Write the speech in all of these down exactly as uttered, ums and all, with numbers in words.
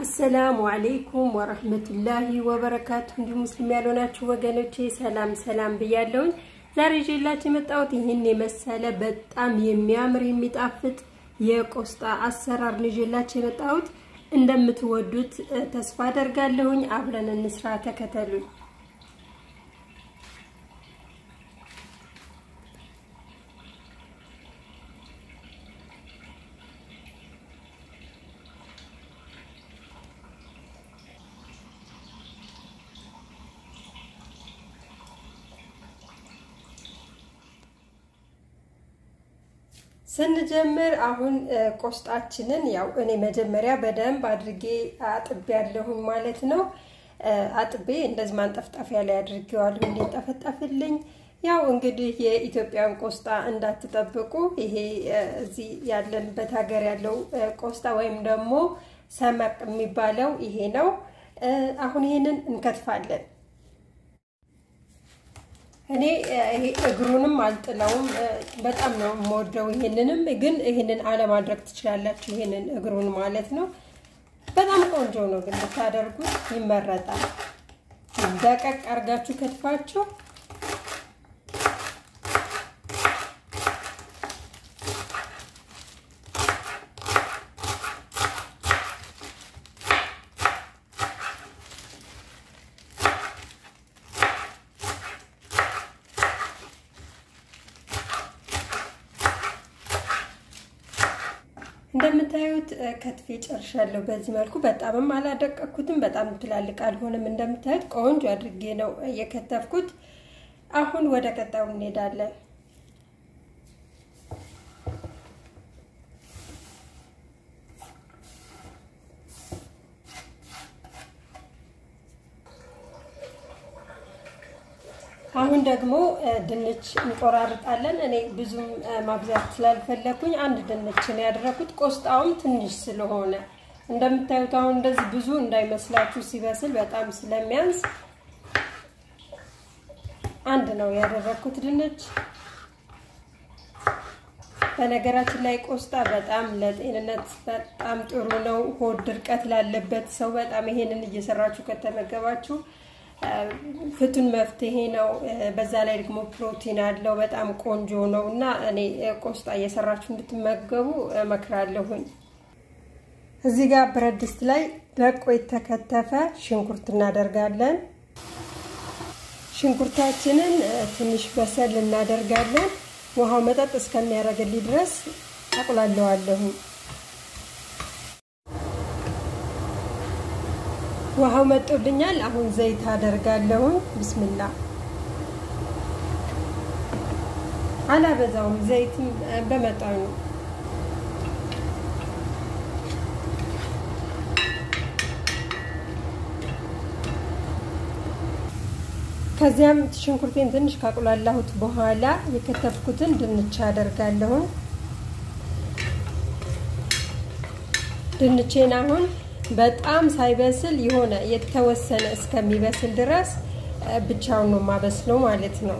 السلام عليكم ورحمة الله وبركاته. عندي مسلم يالوناتشو وغانوتشي سلام سلام بيالون. زاري جيلاتي متاوت يهني مسالة بتام يميامر يميتافت يقوستا أسرار نجيلاتي متاوت اندم متودوت تسفادر قالهون عبرنا النسرة تكتلون. سنجمر አሁን ቆስጣችንን ያው እኔ መጀመሪያ በደንብ አድርጌ አጥቤያለሁ ማለት ነው አጥቤ እንደዚህ ማንጠፍጣፊያ ላይ አድርጌዋለሁ እንዲጠፈጠፍልኝ ያው እንግዲህ የኢትዮጵያን ቆስጣ እንዳትጠብቁ ይሄ እዚ ያለንበት ሀገር ያለው ቆስጣ ወይም ደግሞ ሰመቅ የሚባለው ይሄ ነው አሁን ይሄንን እንከትፋለን እኔ ይሄ እግሩንም አልጥላውም በጣም ነው ሞደው ይሄንንም ግን ይሄንን አለ ማድረግ ትችላላችሁ ይሄንን እግሩን ማለት ነው በጣም ቆንጆ ነው ግን ታደርጉት ይመረጣል ደቀቅ አርጋችሁ ከትፋችሁ እንደምታዩት ከትፌ ጨርሻለሁ በዚህ መልኩ በጣምም አላደቀኩትም በጣም ትላልቅ አልሆነም እንደምታዩት ቆንጆ አድርጌ ነው የከተፍኩት አሁን ወደ ቀጣዩ እንሄዳለን አሁን ደግሞ ድንች እንቆራርጣለን እኔ ብዙ ማብዛት ስላልፈለኩኝ አንድ ድንች ነው ያደረኩት ቆስጣውም ትንሽ ስለሆነ እንደምታዩት አሁን እንደዚህ ብዙ እንዳይመስላችሁ ሲበስል በጣም ስለሚያንስ አንድ ነው ያደረኩት ድንች በነገራችን ላይ ቆስጣ በጣም ለጤንነት በጣም ጥሩ ነው ሆድ ድርቀት ላለበት ሰው በጣም ይሄንን እየሰራችሁ ከተመገባችሁ ፍቱን መፍትሄ ነው በዛ ላይ ደግሞ ፕሮቲን አለው በጣም ቆንጆ ነውና እኔ ቆስጣ እየሰራችሁ እንድትመገቡ መክራለሁኝ እዚህ ጋር ብረት ድስት ላይ ደቆ የተከተፈ ሽንኩርት እናደርጋለን ሽንኩርታችንን ትንሽ በሰል እናደርጋለን ውሃው መጠጥ እስከሚያረግልኝ ድረስ አቁላለዋለሁ ውሃው መጥቶልኛል አሁን ዘይት አደርጋለሁ ቢስሚላህ አላበዛውም ዘይት በመጠኑ ከዚያም ሽንኩርቴን ትንሽ ካቁላላሁት በኋላ የከተፍኩትን ድንች አደርጋለሁ ድንቼን አሁን በጣም ሳይበስል ይሆነ የተወሰነ እስከሚበስል ድረስ ብቻውን ነው ማበስለው ማለት ነው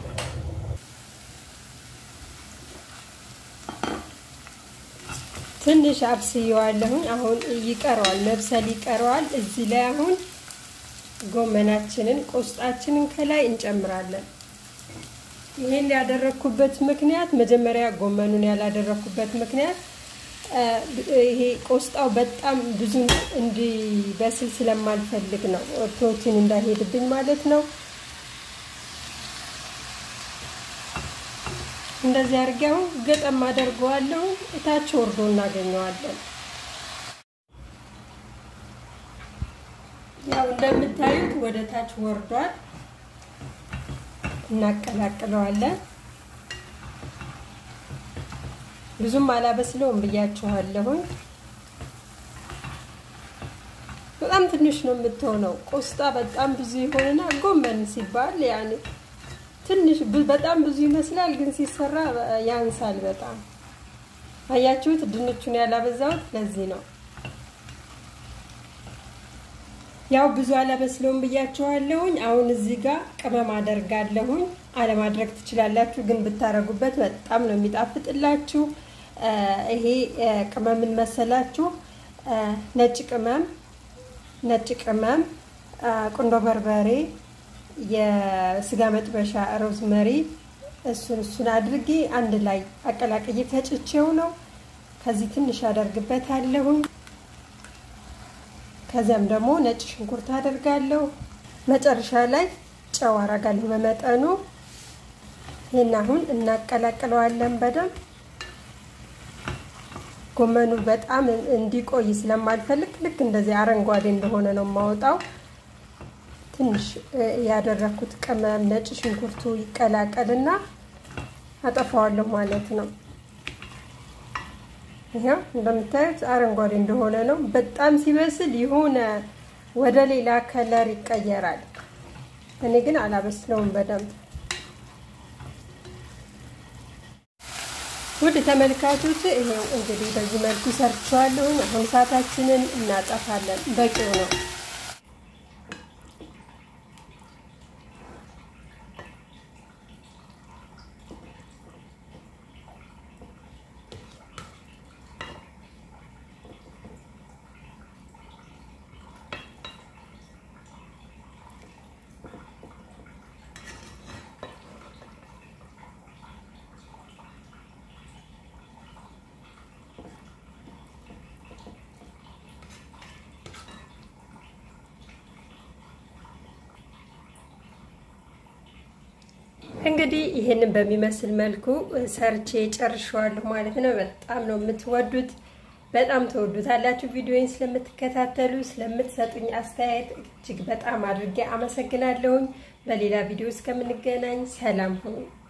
ትንሽ አብስየዋለሁ አሁን ይቀራል መብሰል ይቀራል እዚህ ላይ አሁን ጎመናችንን ቆስጣችንን ከላይ እንጨምራለን ይሄን ያደረኩበት ምክንያት መጀመሪያ ጎመኑን ያላደረኩበት ምክንያት ይሄ ቆስጣው በጣም ብዙ እንዲበስል ስለማልፈልግ ነው ፕሮቲን እንዳይሄድብኝ ማለት ነው እንደዚህ አርጋው ገጠም አደርገዋለሁ እታች ወርዶ እናገኘዋለን ያው እንደምታዩት ወደ ታች ወርዷል እናቀላቅለዋለን ብዙም አላበስለውም ብያችኋለሁ በጣም ትንሽ ነው የምትሆነው ቆስጣ በጣም ብዙ ይሆንና ጎመን ሲባል ያኔ ትንሽ በጣም ብዙ ይመስላል ግን ሲሰራ ያንሳል በጣም አያችሁት ድንቹን ያላበዛውት ለዚህ ነው ያው ብዙ አላበስለውም ብያችኋለሁ አሁን እዚህ ጋር ቅመም አደርጋለሁ አለ ማድረግ ትችላላችሁ ግን ብታረጉበት በጣም ነው የሚጣፍጥላችሁ ይሄ ቅመምን መሰላችሁ ነጭ ቅመም ነጭ ቅመም ቁንዶ በርበሬ የስጋ መጥበሻ ሮዝመሪ እሱን እሱን አድርጌ አንድ ላይ አቀላቅዬ ፈጭቼው ነው ከዚህ ትንሽ አደርግበታለሁ ከዛም ደግሞ ነጭ ሽንኩርት አደርጋለሁ መጨረሻ ላይ ጨው አደርጋለሁ በመጠኑ ይሄን አሁን እናቀላቅለዋለን በደንብ ጎመኑ በጣም እንዲቆይ ስለማልፈልግ ልክ እንደዚህ አረንጓዴ እንደሆነ ነው ማውጣው ትንሽ ያደረኩት ቅመም ነጭ ሽንኩርቱ ይቀላቀልና አጠፋዋለሁ ማለት ነው ይሄው እንደምታዩት አረንጓዴ እንደሆነ ነው በጣም ሲበስል ይሆነ ወደ ሌላ ከለር ይቀየራል እኔ ግን አላበስለውም በደንብ ውድ ተመልካቾች ይሄው እንግዲህ በዚህ መልኩ ሰርቻለሁ አሁን ሰዓታችንን እናጠፋለን በቂው ነው እንግዲህ ይሄንን በሚመስል መልኩ ሰርቼ ጨርሻለሁ ማለት ነው በጣም ነው የምትወዱት በጣም ተወዱታላችሁ ቪዲዮውን ስለምትከታተሉ ስለምትሰጡኝ አስተያየት እጅግ በጣም አድርጌ አመሰግናለሁ በሌላ ቪዲዮ እስከምንገናኝ ሰላም ሁኑ